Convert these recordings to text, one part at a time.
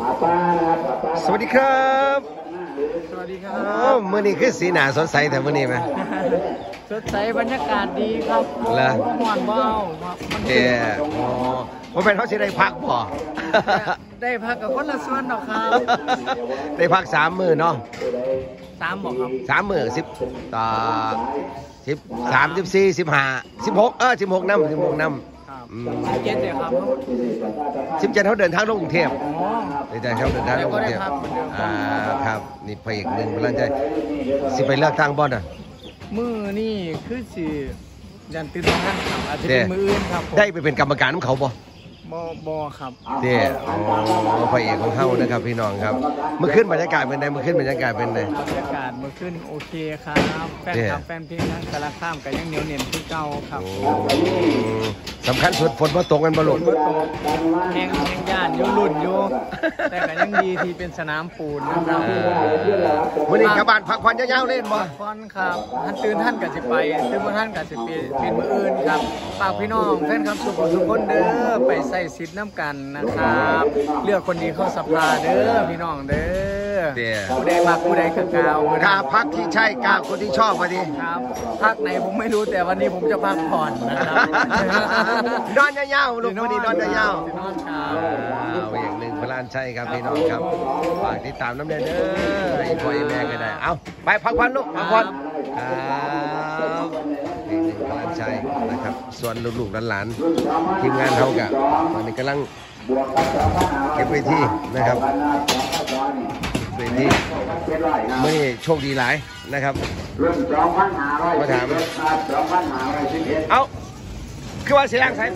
สวัสดีครับสวัสดีครับมื่อนี้คือสีหนาสดใสแต่มื่อนี้ไหมสดใสบรรยากาศดีครับเหรอม่วนเบ้าครับผมเป็นเขาสิได้พักบ่ได้พักกับคนละส่วนดอกครับได้พัก3 มื้อเนาะ 3บอกครับ 3 มื้อ10ต่อ13 14 15 16 16 น้ำ16 น้ำ 17เลยครับ 17เขาเดินทางลงกรุงเทพเดินทางลงกรุงเทพครับนี่พระเอกหนึ่งพลังใจสิไปเลือกตั้งบ่น่ะมือนี่คือสิยันตื่นท่านครับอาจจะเป็นมืออื่นครับได้ไปเป็นกรรมการของเขาบ่ครับเด้พระเอกของเขานะครับพี่น้องครับเมื่อขึ้นบรรยากาศเป็นไงบรรยากาศเมื่อขึ้นโอเคครับแฟนคลับแฟนเพลงทั้งสารข้ามกันยังเหนียวเนียนที่เก่าครับสำคัญสุดฝนมาตกกันบอลลูนแข่งย่านยุ่รุ่นอยู่แต่ก็ยังดีที่เป็นสนามปูนนะครับวันนี้กลับบ้านพักผ่อนยาวๆเล่นบ่ผ่อนครับท่านตื่นท่านกับสิไปตื่นเมื่อท่านกับสิเป็นมืออื่นครับฝากพี่น้องแฟนคลับสุขุมทุกคนเด้อไปใส่สิทธิ์น้ำกันนะครับเลือกคนดีเข้าสภาเด้อพี่น้องเด้อผู้ใดพักผู้ใดกะกาวกาพักที่ใช่กาคนที่ชอบพอดีครับพักไหนผมไม่รู้แต่วันนี้ผมจะพักผ่อนนะครับนอนยาวๆลูกพอดีนอนยาวอย่างหนึ่งพลานชัยครับพี่น้องครับฝากติดตามน้ำเด้อไอ้พ่อไอ้แม่ก็ได้เอาไปพักผ่อนลูกพักผ่อนครับอีกหนึ่งพลานชัยนะครับส่วนลูกๆหลานๆทีมงานเขากับตอนนี้กำลังเก็บเวทีนะครับเวทีเมื่อโชคดีหลายนะครับมาถามเอาคือว่าเสียงสายไฟ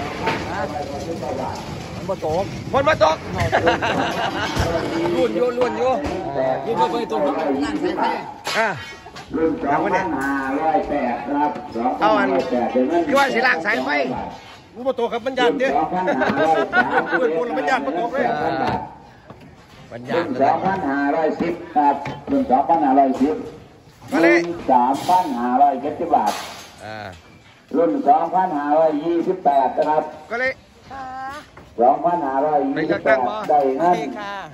มาตกคนมาตกล้วนโยยิ่งไปตกแล้วนั่งสายไฟแล้ววันนี้เอาอันคือว่าเสียงสายไฟกูมาตกครับบรรยากาศเนี่ยเพื่อนคนละบรรยากาศมาตกเลยบรรยากาศ 2,510ครับรุ่น2,510 มาเลย 3,570 บาทรุ่น2,528นะครับก็เลย 2,528ได้เงิน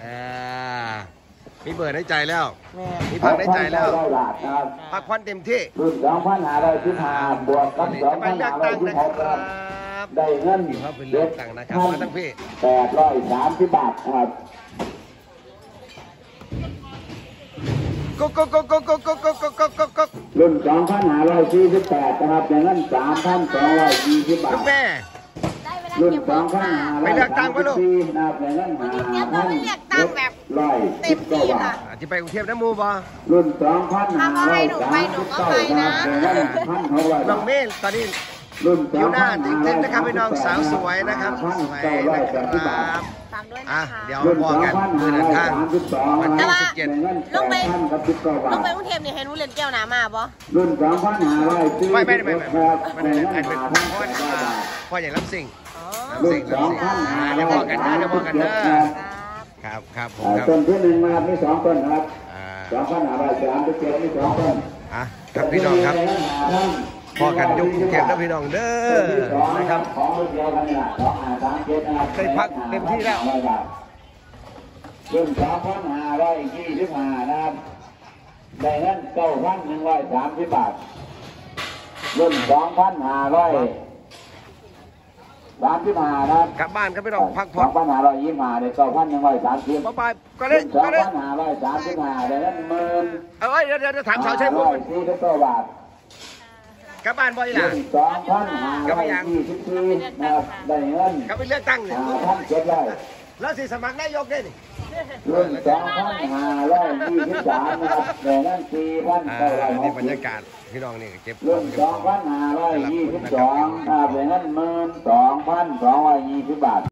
มีเบิดในใจแล้วมีพักในใจแล้วพักควันเต็มที่รุ่น2,515บวกกับ 2,516 ได้เงินครับเป็นเลือกตั้งนะครับมาตั้งพี่ 830 บาทครับรุ่น2,548นะครับได้เงิน3,220 บาทแม่รุ่น2,500 ไปเลือกตั้งไปลูกนะครับได้เงินเต็มที่ค่ะจะไปกรุงเทพนะมูบ่รุ่น2,539นะครับได้เงิน1,600 น้องเมย์ตอนนี้รุ่นอยู่หน้าจริงๆนะครับพี่น้องสาวสวยนะครับสวยนะครับเดี๋ยวพอกันคือเดินทางวันที่17 ลงไปกรุงเทพนี่ให้รู้เรียนแก้วน้ำมาบ่รุ่น2,500 ไม่อันเป็นพ่อใหญ่รับสิ่งเดี๋ยวพอกันนะครับผมครับต้นที่1มามี2ต้นครับ2,537มี2ต้นครับพี่น้องครับพอกันยุคเก็บนะพี่น้องเด้อนะครับได้พักเต็มที่แล้วรุ่น2,525นะครับได้เงิน9,130 บาทรุ่น2,535นะครับกลับบ้านครับพี่น้องพักผ่อน 2,525ได้9,130 ไปก็เลย 2,535ได้เงิน10,000 เดี๋ยวถามสาวใช่ไหม 49 บาทกลับบ้านบ่อยล่ะ 2,524นะครับได้เงินกลับไปเลือกตั้งเนี่ยแล้วสิสมัครนายกได้ดิรุ่น2,523นะครับได้เงิน4,900 นี่บรรยากาศพี่น้องนี่เก็บรุ่น2,522นะครับได้เงิน12,220 บาท